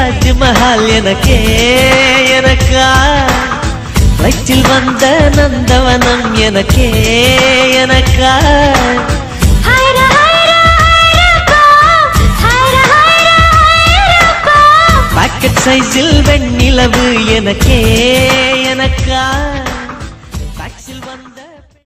தாஜ்மஹால் எனக்கே எனக்கா வயிற்றில் வந்த நந்தவனம் எனக்கே எனக்கா பாக்கெட் சைஸில் வெண்ணிலவு எனக்கே எனக்கா